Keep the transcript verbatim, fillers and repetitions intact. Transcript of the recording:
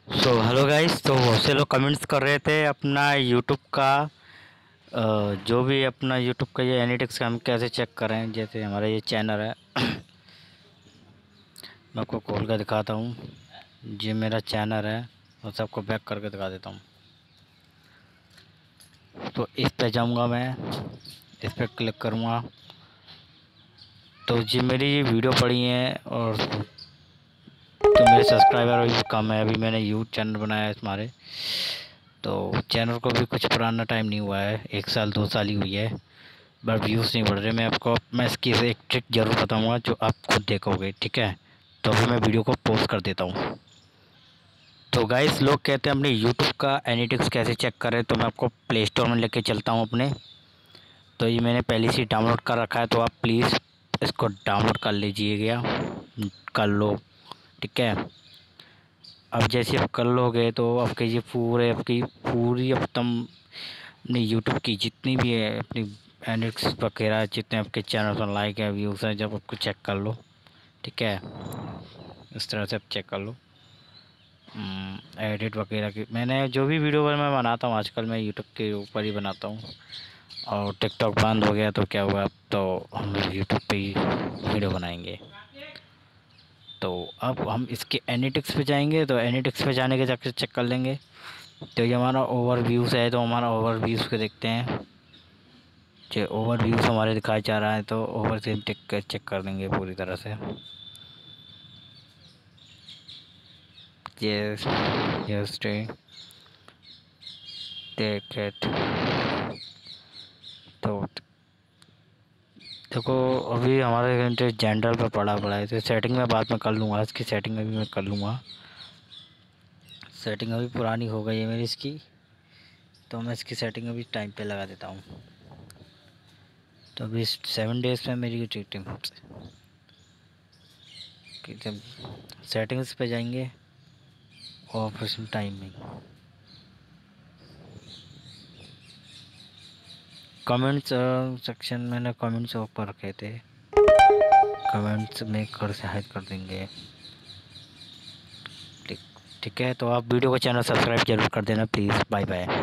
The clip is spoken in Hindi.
So hello guys. तो बहुत से लोग कमेंट्स कर रहे थे अपना यूट्यूब का अ, जो भी अपना यूट्यूब का ये एनालिटिक्स का हम कैसे चेक करें। जैसे हमारा ये चैनल है मैं आपको खोल कर दिखाता हूँ। ये मेरा चैनल है और सबको बैक करके दिखा देता हूँ। तो इस पे जाऊँगा, मैं इस पर क्लिक करूँगा तो जी मेरी ये वीडियो पड़ी है। और तो मेरे सब्सक्राइबर अभी कम है। अभी मैंने यूट्यूब चैनल बनाया है हमारे, तो चैनल को भी कुछ पुराना टाइम नहीं हुआ है, एक साल दो साल ही हुई है, बट व्यूज़ नहीं बढ़ रहे। मैं आपको मैं इसकी एक ट्रिक ज़रूर बताऊंगा जो आप खुद देखोगे, ठीक है। तो अभी मैं वीडियो को पॉज कर देता हूँ। तो गाइस, लोग कहते हैं अपने यूट्यूब का एनालिटिक्स कैसे चेक करें, तो मैं आपको प्ले स्टोर में लेके चलता हूँ अपने। तो ये मैंने पहले से डाउनलोड कर रखा है, तो आप प्लीज़ इसको डाउनलोड कर लीजिएगा, कर लो, ठीक है। अब जैसे आप कर लोगे तो आपके ये पूरे आपकी पूरी अब तुम अपनी यूट्यूब की जितनी भी है अपनी एनालिटिक्स वगैरह, जितने आपके चैनल पर लाइक है, व्यूज़ हैं, जब आपको चेक कर लो, ठीक है। इस तरह से आप चेक कर लो। एडिट वगैरह की मैंने जो भी वीडियो मैं बनाता हूँ आजकल, मैं यूट्यूब के ऊपर ही बनाता हूँ। और टिकटॉक बंद हो गया तो क्या हुआ, अब तो हम यूट्यूब पे ही वीडियो बनाएंगे। तो अब हम इसके एनालिटिक्स पे जाएंगे, तो एनालिटिक्स पे जाने के जाकर चेक कर लेंगे। तो ये हमारा ओवरव्यूज़ है, तो हमारा ओवरव्यूज़ को देखते हैं। जो ओवरव्यूज़ हमारे दिखाया जा रहा है, तो ओवर से टिक कर चेक कर लेंगे पूरी तरह से। Yes yes take it. तो देखो, अभी हमारे घंटे जनरल पे पड़ा पड़ा है, तो सेटिंग में बाद में कर लूँगा, इसकी सेटिंग अभी मैं कर लूँगा। सेटिंग अभी पुरानी हो गई है मेरी इसकी, तो मैं इसकी सेटिंग अभी टाइम पे लगा देता हूँ। तो अभी सेवन डेज़ में मेरी रेटिंग कि जब सेटिंग्स पे जाएंगे ऑपरेशन टाइमिंग, कमेंट्स सेक्शन मैंने कमेंट्स ऊपर रखे थे, कमेंट्स में कर से हाइड कर देंगे, ठीक ठीक है। तो आप वीडियो को चैनल सब्सक्राइब जरूर कर देना प्लीज़। Bye bye.